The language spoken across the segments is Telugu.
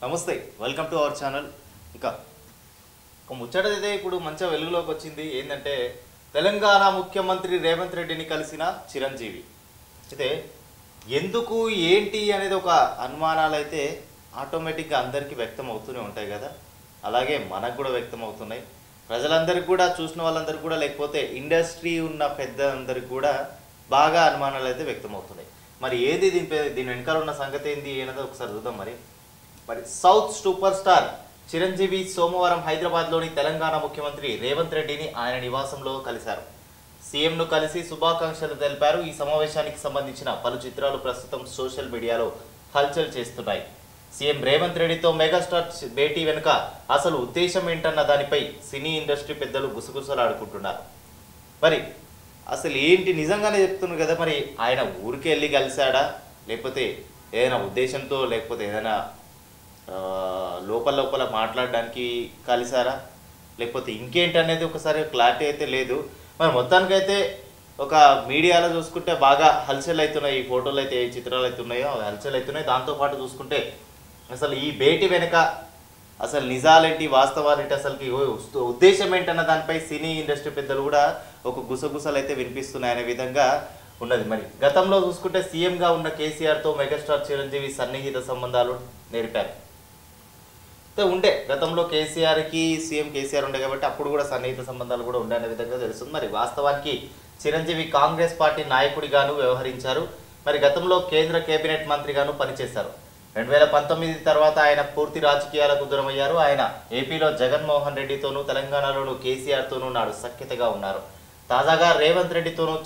నమస్తే, వెల్కమ్ టు అవర్ ఛానల్. ఇక ఒక ముచ్చటైతే ఇప్పుడు మంచిగా వెలుగులోకి వచ్చింది. ఏంటంటే తెలంగాణ ముఖ్యమంత్రి రేవంత్ రెడ్డిని కలిసిన చిరంజీవి. అయితే ఎందుకు ఏంటి అనేది ఒక అనుమానాలు అయితే ఆటోమేటిక్గా అందరికీ వ్యక్తం అవుతూనే ఉంటాయి కదా. అలాగే మనకు కూడా వ్యక్తం అవుతున్నాయి. ప్రజలందరికీ కూడా, చూసిన వాళ్ళందరికీ కూడా, లేకపోతే ఇండస్ట్రీ ఉన్న పెద్దలందరికీ కూడా బాగా అనుమానాలు అయితే వ్యక్తం అవుతున్నాయి. మరి ఏది దీని వెనకాల ఉన్న సంగతి ఏంది అనేది ఒకసారి చూద్దాం. మరి సౌత్ సూపర్ స్టార్ చిరంజీవి సోమవారం హైదరాబాద్లోని తెలంగాణ ముఖ్యమంత్రి రేవంత్ రెడ్డిని ఆయన నివాసంలో కలిశారు. సీఎంను కలిసి శుభాకాంక్షలు తెలిపారు. ఈ సమావేశానికి సంబంధించిన పలు చిత్రాలు ప్రస్తుతం సోషల్ మీడియాలో హల్చల్ చేస్తున్నాయి. సీఎం రేవంత్ రెడ్డితో మెగాస్టార్ భేటీ వెనుక అసలు ఉద్దేశం ఏంటన్న దానిపై సినీ ఇండస్ట్రీ పెద్దలు గుసగుసలాడుకుంటున్నారు. మరి అసలు ఏంటి, నిజంగానే చెప్తున్నారు కదా, మరి ఆయన ఊరికి వెళ్ళి కలిశాడా, లేకపోతే ఏదైనా ఉద్దేశంతో, లేకపోతే ఏదైనా లోపల మాట్లాడడానికి కలిసారా, లేకపోతే ఇంకేంటి అనేది ఒకసారి క్లారిటీ అయితే లేదు. మరి మొత్తానికైతే ఒక మీడియాలో చూసుకుంటే బాగా హల్చల్ అవుతున్నాయి. ఈ ఫోటోలు అయితే, ఏ చిత్రాలు అయితే ఉన్నాయో అవి హల్చల్ అవుతున్నాయి. దాంతోపాటు చూసుకుంటే అసలు ఈ భేటీ వెనుక అసలు నిజాలేంటి, వాస్తవాలేంటి, అసలుకి ఉద్దేశం ఏంటన్న దానిపై సినీ ఇండస్ట్రీ పెద్దలు కూడా ఒక గుసగుసలు అయితే వినిపిస్తున్నాయనే విధంగా ఉన్నది. మరి గతంలో చూసుకుంటే సీఎంగా ఉన్న కేసీఆర్తో మెగాస్టార్ చిరంజీవి సన్నిహిత సంబంధాలు నేర్పారు. ఉండే గతంలో సీఎం కేసీఆర్ ఉండే కాబట్టి అప్పుడు కూడా సన్నిహిత సంబంధాలు కూడా ఉండే అనే విధంగా తెలుస్తుంది. మరి వాస్తవానికి చిరంజీవి కాంగ్రెస్ పార్టీ నాయకుడిగాను వ్యవహరించారు. మరి గతంలో కేంద్ర కేబినెట్ మంత్రిగాను పనిచేశారు. 2019 తర్వాత ఆయన పూర్తి రాజకీయాలకు దూరమయ్యారు. ఆయన ఏపీలో జగన్మోహన్ రెడ్డితోనూ, తెలంగాణలోనూ కేసీఆర్తోనూ నాడు సఖ్యతగా ఉన్నారు. తాజాగా రేవంత్ రెడ్డితోనూ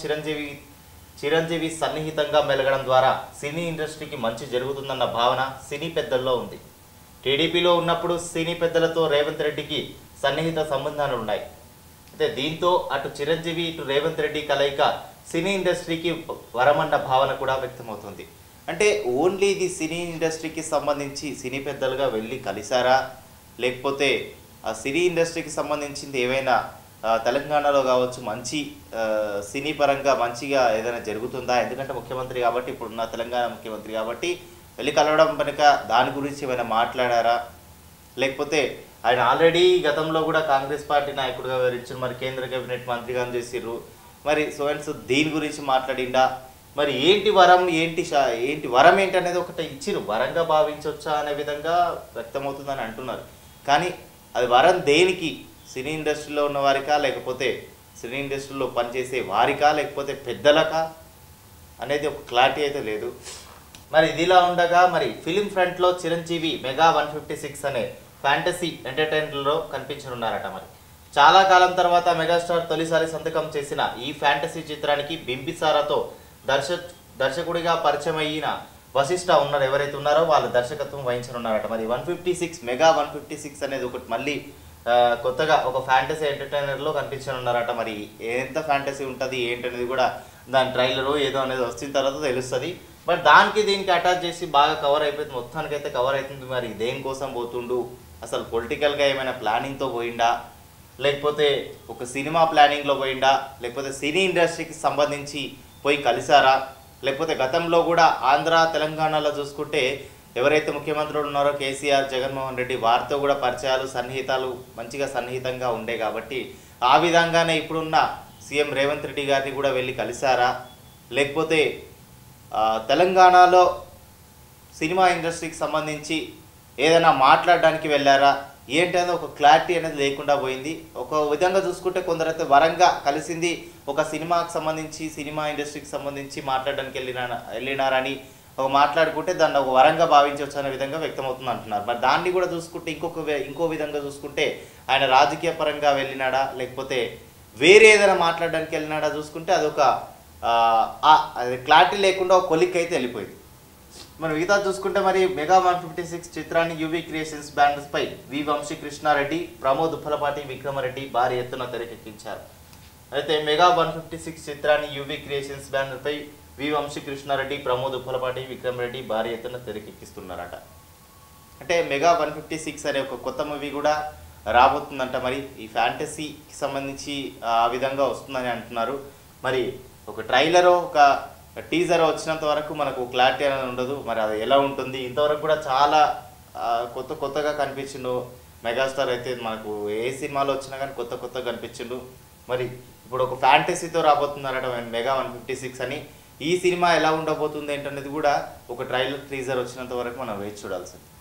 చిరంజీవి సన్నిహితంగా మెలగడం ద్వారా సినీ ఇండస్ట్రీకి మంచి జరుగుతుందన్న భావన సినీ పెద్దల్లో ఉంది. టీడీపీలో ఉన్నప్పుడు సినీ పెద్దలతో రేవంత్ రెడ్డికి సన్నిహిత సంబంధాలు ఉన్నాయి. అయితే దీంతో అటు చిరంజీవి, ఇటు రేవంత్ రెడ్డి కలయిక సినీ ఇండస్ట్రీకి వరమన్న భావన కూడా వ్యక్తమవుతుంది. అంటే ఓన్లీ ఇది సినీ ఇండస్ట్రీకి సంబంధించి సినీ పెద్దలుగా వెళ్ళి కలిసారా, లేకపోతే ఆ సినీ ఇండస్ట్రీకి సంబంధించింది ఏవైనా తెలంగాణలో కావచ్చు మంచి సినీ పరంగా మంచిగా ఏదైనా జరుగుతుందా? ఎందుకంటే ముఖ్యమంత్రి కాబట్టి, ఇప్పుడున్న తెలంగాణ ముఖ్యమంత్రి కాబట్టి వెళ్ళి కలవడం కనుక దాని గురించి ఏమైనా మాట్లాడారా, లేకపోతే ఆయన ఆల్రెడీ గతంలో కూడా కాంగ్రెస్ పార్టీ నాయకుడిగా వివరించారు, మరి కేంద్ర కేబినెట్ మంత్రిగా చేసిర్రు, మరి సో దీని గురించి మాట్లాడిండా, మరి ఏంటి వరం ఏంటి అనేది ఒకటి ఇచ్చిరు, వరంగా భావించవచ్చా అనే విధంగా వ్యక్తమవుతుందని అంటున్నారు. కానీ అది వరం దేనికి, సినీ ఇండస్ట్రీలో ఉన్న వారికా, లేకపోతే సినీ ఇండస్ట్రీలో పనిచేసే వారికా, లేకపోతే పెద్దలకా అనేది ఒక క్లారిటీ అయితే లేదు. మరి ఇదిలా ఉండగా మరి ఫిలిం ఫ్రంట్లో చిరంజీవి మెగా 156 అనే ఫ్యాంటసీ ఎంటర్టైనర్లో కనిపించనున్నారట. మరి చాలా కాలం తర్వాత మెగాస్టార్ తొలిసారి సంతకం చేసిన ఈ ఫ్యాంటసీ చిత్రానికి బింబిసారాతో దర్శకుడిగా పరిచయం అయిన వశిష్ఠ ఎవరైతే ఉన్నారో వాళ్ళు దర్శకత్వం వహించనున్నారట. మరి 156 మెగా 156 అనేది ఒకటి మళ్ళీ కొత్తగా ఒక ఫ్యాంటసీ ఎంటర్టైనర్లో కనిపించనున్నారట. మరి ఎంత ఫ్యాంటసీ ఉంటుంది ఏంటనేది కూడా దాని ట్రైలరు ఏదో అనేది వచ్చిన తర్వాత తెలుస్తుంది. బట్ దీనికి అటాచ్ చేసి బాగా కవర్ అయిపోయింది, మొత్తానికైతే కవర్ అవుతుంది. మరి దేనికోసం పోతుండు, అసలు పొలిటికల్గా ఏమైనా ప్లానింగ్తో పోయిండా, లేకపోతే ఒక సినిమా ప్లానింగ్లో పోయిండా, లేకపోతే సినీ ఇండస్ట్రీకి సంబంధించి పోయి కలిసారా, లేకపోతే గతంలో కూడా ఆంధ్ర తెలంగాణలో చూసుకుంటే ఎవరైతే ముఖ్యమంత్రులు ఉన్నారో కేసీఆర్, జగన్మోహన్ రెడ్డి, వారితో కూడా పరిచయాలు, సన్నిహితాలు మంచిగా సన్నిహితంగా ఉండే కాబట్టి ఆ విధంగానే ఇప్పుడున్న సీఎం రేవంత్ రెడ్డి గారిని కూడా వెళ్ళి కలిసారా, లేకపోతే తెలంగాణలో సినిమా ఇండస్ట్రీకి సంబంధించి ఏదైనా మాట్లాడడానికి వెళ్ళారా ఏంటనేది ఒక క్లారిటీ అనేది లేకుండా పోయింది. ఒక విధంగా చూసుకుంటే కొందరైతే వరంగా కలిసింది ఒక సినిమాకి సంబంధించి, సినిమా ఇండస్ట్రీకి సంబంధించి మాట్లాడడానికి వెళ్ళినారని ఒక మాట్లాడుకుంటే దాన్ని ఒక వరంగా భావించవచ్చు అనే విధంగా వ్యక్తమవుతుంది అంటున్నారు. మరి దాన్ని కూడా చూసుకుంటే ఇంకో విధంగా చూసుకుంటే ఆయన రాజకీయ పరంగా వెళ్ళినాడా, లేకపోతే వేరే ఏదైనా మాట్లాడడానికి వెళ్ళినాడా చూసుకుంటే అదొక అది క్లారిటీ లేకుండా ఒక కొలిక్ అయితే వెళ్ళిపోయింది. మనం మిగతా చూసుకుంటే మరి మెగా 156 చిత్రాన్ని యువి క్రియేషన్స్ బ్యానర్స్ పై వి వంశీకృష్ణారెడ్డి, ప్రమోద్ ఉప్పలపాటి, విక్రమరెడ్డి భారీ ఎత్తున తెరకెక్కించారు. అయితే మెగా 156 చిత్రాన్ని యువి క్రియేషన్స్ బ్యానర్ పై వి వంశీకృష్ణారెడ్డి, ప్రమోద్ ఉప్పలపాటి, విక్రమరెడ్డి భారీ ఎత్తున తెరకెక్కిస్తున్నారట. అంటే మెగా 156 అనే ఒక కొత్త మూవీ కూడా రాబోతుందంట. మరి ఈ ఫ్యాంటసీకి సంబంధించి ఆ విధంగా వస్తుందని అంటున్నారు. మరి ఒక ట్రైలరో ఒక టీజర్ వచ్చినంత వరకు మనకు క్లారిటీ అనేది ఉండదు. మరి అది ఎలా ఉంటుంది, ఇంతవరకు కూడా చాలా కొత్త కొత్తగా కనిపించిండు. మెగాస్టార్ అయితే మనకు ఏ సినిమాలో వచ్చినా కానీ కొత్త కొత్తగా కనిపించిండు. మరి ఇప్పుడు ఒక ఫ్యాంటసీతో రాబోతున్నారట మెగా 156 అని. ఈ సినిమా ఎలా ఉండబోతుంది ఏంటనేది కూడా ఒక ట్రైలర్ టీజర్ వచ్చినంత వరకు మనం వేచి చూడాల్సింది.